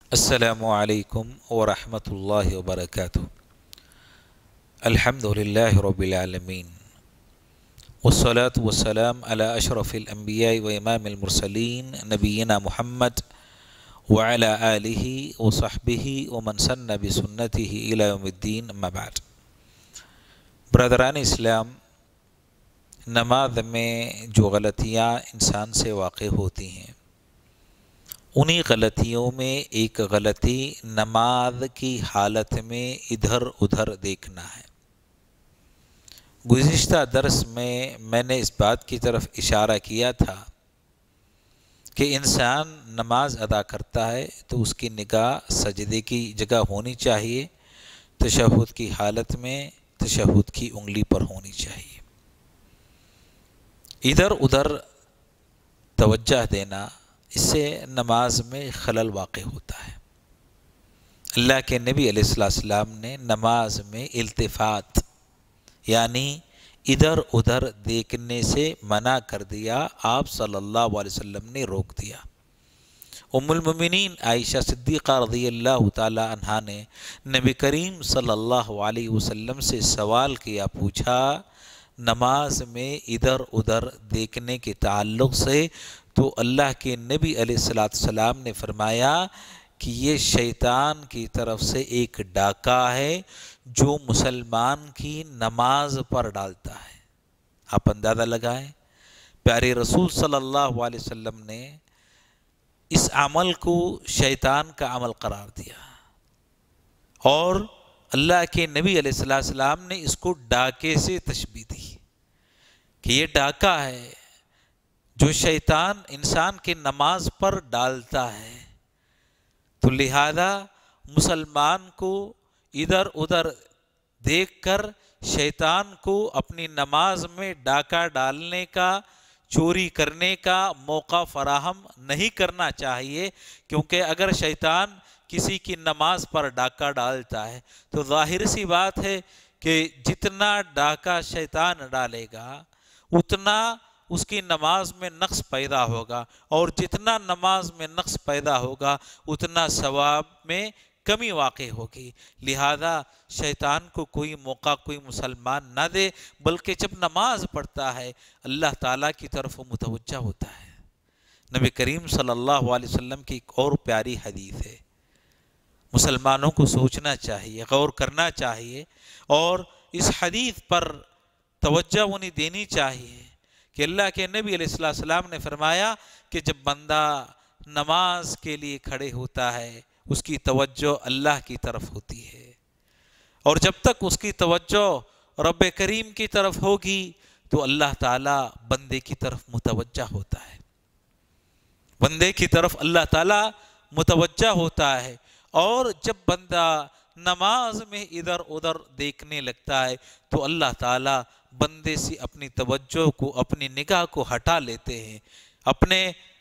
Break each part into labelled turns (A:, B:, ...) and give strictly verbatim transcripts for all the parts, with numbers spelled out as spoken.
A: السلام علیکم ورحمۃ اللہ وبرکاتہ۔ الحمد للہ رب العالمین والصلاة والسلام علی اشرف الانبیاء و امام المرسلین نبینا محمد وعلی آلہ وصحبہ ومن سن بسنتہ الی یوم الدین، اما بعد۔ برادران اسلام، نماز میں جو غلطیاں انسان سے واقع ہوتی ہیں، انہی غلطیوں میں ایک غلطی نماز کی حالت میں ادھر ادھر دیکھنا ہے۔ گزشتہ درس میں میں نے اس بات کی طرف اشارہ کیا تھا کہ انسان نماز ادا کرتا ہے تو اس کی نگاہ سجدے کی جگہ ہونی چاہیے، تشہد کی حالت میں تشہد کی انگلی پر ہونی چاہیے۔ ادھر ادھر توجہ دینا، اس سے نماز میں خلل واقع ہوتا ہے۔ اللہ کے نبی علیہ السلام نے نماز میں التفات یعنی ادھر ادھر دیکھنے سے منع کر دیا، آپ صلی اللہ علیہ وسلم نے روک دیا۔ ام المؤمنین عائشہ صدیقہ رضی اللہ تعالی عنہا نے نبی کریم صلی اللہ علیہ وسلم سے سوال کیا، پوچھا نماز میں ادھر ادھر دیکھنے کے تعلق سے، تو اللہ کے نبی علیہ السلام نے فرمایا کہ یہ شیطان کی طرف سے ایک ڈاکہ ہے جو مسلمان کی نماز پر ڈالتا ہے۔ آپ اندازہ لگائیں، پیارے رسول صلی اللہ علیہ وسلم نے اس عمل کو شیطان کا عمل قرار دیا، اور اللہ کے نبی علیہ السلام نے اس کو ڈاکے سے تشبیہ دی کہ یہ ڈاکہ ہے جو شیطان انسان کے نماز پر ڈالتا ہے۔ تو لہذا مسلمان کو ادھر ادھر دیکھ کر شیطان کو اپنی نماز میں ڈاکہ ڈالنے کا، چوری کرنے کا موقع فراہم نہیں کرنا چاہیے، کیونکہ اگر شیطان کسی کی نماز پر ڈاکہ ڈالتا ہے تو ظاہر سی بات ہے کہ جتنا ڈاکہ شیطان ڈالے گا اتنا اس کی نماز میں نقص پیدا ہوگا، اور جتنا نماز میں نقص پیدا ہوگا اتنا ثواب میں کمی واقع ہوگی۔ لہذا شیطان کو کوئی موقع کوئی مسلمان نہ دے، بلکہ جب نماز پڑھتا ہے اللہ تعالیٰ کی طرف متوجہ ہوتا ہے۔ نبی کریم صلی اللہ علیہ وسلم کی ایک اور پیاری حدیث ہے، مسلمانوں کو سوچنا چاہیے، غور کرنا چاہیے، اور اس حدیث پر توجہ انہیں دینی چاہیے کہ اللہ کے نبی علیہ السلام نے فرمایا کہ جب بندہ نماز کے لیے کھڑے ہوتا ہے اس کی توجہ اللہ کی طرف ہوتی ہے، اور جب تک اس کی توجہ رب کریم کی طرف ہوگی تو اللہ تعالیٰ بندے کی طرف متوجہ ہوتا ہے، بندے کی طرف اللہ تعالیٰ متوجہ ہوتا ہے۔ اور جب بندہ نماز میں ادھر ادھر دیکھنے لگتا ہے تو اللہ تعالیٰ بندے سے اپنی توجہ کو، اپنی نگاہ کو ہٹا لیتے ہیں، اپنے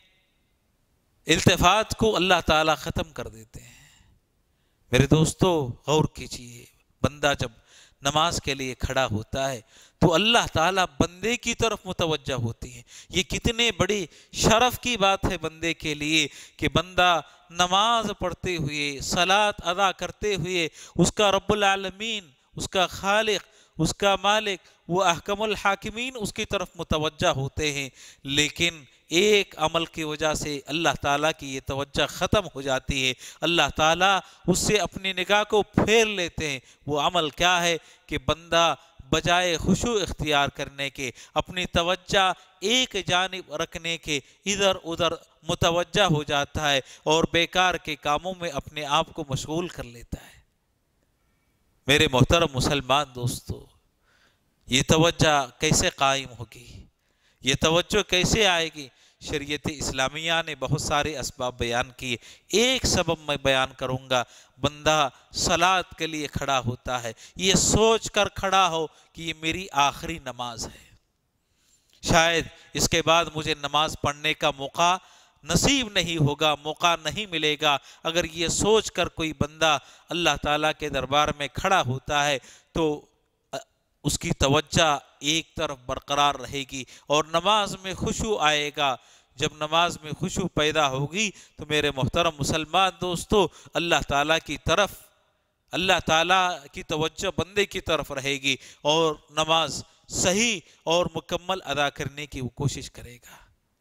A: التفات کو اللہ تعالیٰ ختم کر دیتے ہیں۔ میرے دوستو غور کیجئے، بندہ جب نماز کے لیے کھڑا ہوتا ہے تو اللہ تعالیٰ بندے کی طرف متوجہ ہوتی ہے۔ یہ کتنے بڑی شرف کی بات ہے بندے کے لیے کہ بندہ نماز پڑھتے ہوئے، صلاۃ ادا کرتے ہوئے اس کا رب العالمین، اس کا خالق، اس کا مالک، وہ احکم الحاکمین اس کی طرف متوجہ ہوتے ہیں، لیکن ایک عمل کی وجہ سے اللہ تعالیٰ کی یہ توجہ ختم ہو جاتی ہے، اللہ تعالیٰ اس سے اپنی نگاہ کو پھیر لیتے ہیں۔ وہ عمل کیا ہے کہ بندہ بجائے خشوع اختیار کرنے کے، اپنی توجہ ایک جانب رکھنے کے، ادھر ادھر متوجہ ہو جاتا ہے اور بیکار کے کاموں میں اپنے آپ کو مشغول کر لیتا ہے۔ میرے محترم مسلمان دوستو، یہ توجہ کیسے قائم ہوگی، یہ توجہ کیسے آئے گی؟ شریعت اسلامیہ نے بہت سارے اسباب بیان کیے، ایک سبب میں بیان کروں گا۔ بندہ صلاۃ کے لیے کھڑا ہوتا ہے، یہ سوچ کر کھڑا ہو کہ یہ میری آخری نماز ہے، شاید اس کے بعد مجھے نماز پڑھنے کا موقع نصیب نہیں ہوگا، موقع نہیں ملے گا۔ اگر یہ سوچ کر کوئی بندہ اللہ تعالیٰ کے دربار میں کھڑا ہوتا ہے تو اس کی توجہ ایک طرف برقرار رہے گی اور نماز میں خشوع آئے گا۔ جب نماز میں خشوع پیدا ہوگی تو میرے محترم مسلمان دوستو اللہ تعالیٰ کی طرف اللہ تعالیٰ کی توجہ بندے کی طرف رہے گی اور نماز صحیح اور مکمل ادا کرنے کی وہ کوشش کرے گا۔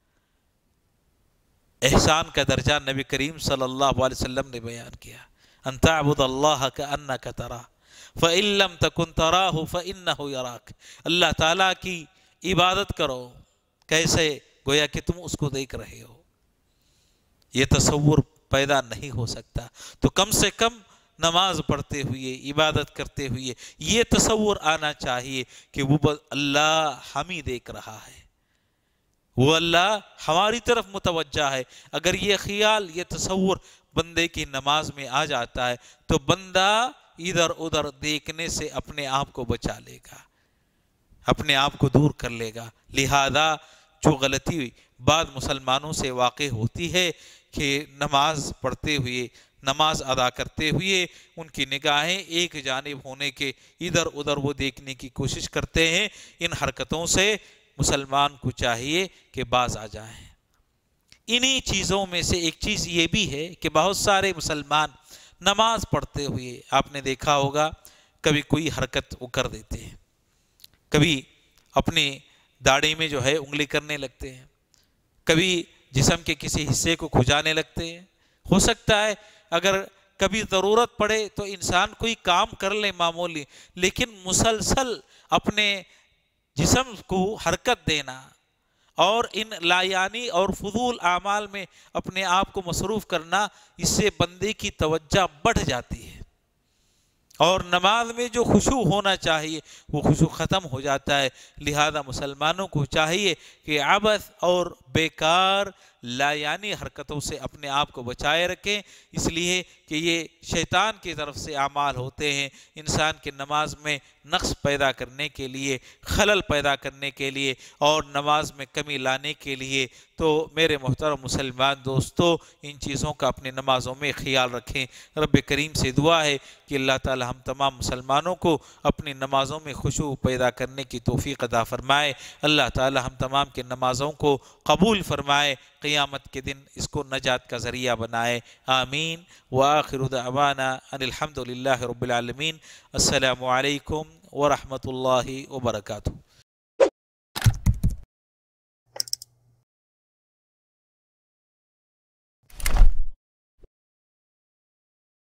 A: احسان کا درجہ نبی کریم صلی اللہ علیہ وسلم نے بیان کیا، ان تعبد اللہ کأنک تراہ فإن لم تکن تراہ فإنہ یراک۔ اللہ تعالیٰ کی عبادت کرو کیسے؟ گویا کہ تم اس کو دیکھ رہے ہو۔ یہ تصور پیدا نہیں ہو سکتا، تو کم سے کم نماز پڑھتے ہوئے عبادت کرتے ہوئے یہ تصور آنا چاہیے کہ وہ اللہ ہمیں دیکھ رہا ہے، وہ اللہ ہماری طرف متوجہ ہے۔ اگر یہ خیال یہ تصور بندے کی نماز میں آ جاتا ہے تو بندہ ادھر ادھر دیکھنے سے اپنے آپ کو بچا لے گا، اپنے آپ کو دور کر لے گا۔ لہذا جو غلطی بعض مسلمانوں سے واقع ہوتی ہے کہ نماز پڑھتے ہوئے نماز ادا کرتے ہوئے ان کی نگاہیں ایک جانب ہونے کے ادھر ادھر وہ دیکھنے کی کوشش کرتے ہیں، ان حرکتوں سے مسلمان کو چاہیے کہ باز آ جائیں۔ انہی چیزوں میں سے ایک چیز یہ بھی ہے کہ بہت سارے مسلمان نماز پڑھتے ہوئے آپ نے دیکھا ہوگا کبھی کوئی حرکت وہ کر دیتے ہیں، کبھی اپنی داڑھی میں جو ہے انگلی کرنے لگتے ہیں، کبھی جسم کے کسی حصے کو کھجانے لگتے ہیں۔ ہو سکتا ہے اگر کبھی ضرورت پڑے تو انسان کوئی کام کر لے معمولی، لیکن مسلسل اپنے جسم کو حرکت دینا اور ان لایانی اور فضول اعمال میں اپنے آپ کو مصروف کرنا، اس سے بندے کی توجہ بڑھ جاتی ہے اور نماز میں جو خشوع ہونا چاہیے وہ خشوع ختم ہو جاتا ہے۔ لہذا مسلمانوں کو چاہیے کہ عبث اور بیکار لایانی حرکتوں سے اپنے آپ کو بچائے رکھیں، اس لیے کہ یہ شیطان کی طرف سے اعمال ہوتے ہیں انسان کی نماز میں نقص پیدا کرنے کے لیے، خلل پیدا کرنے کے لیے اور نماز میں کمی لانے کے لیے۔ تو میرے محترم مسلمان دوستو ان چیزوں کا اپنی نمازوں میں خیال رکھیں۔ رب کریم سے دعا ہے کہ اللہ تعالی ہم تمام مسلمانوں کو اپنی نمازوں میں خشوع پیدا کرنے کی توفیق عطا فرمائے۔ اللہ تعالی ہم تمام کی نمازوں کو قبول فرمائے، قیامت کے دن اس کو نجات کا ذریعہ بنائے، آمین۔ وآخر دعوانا ان الحمد للہ رب العالمین۔ السلام علیکم ورحمۃ اللہ وبرکاتہ۔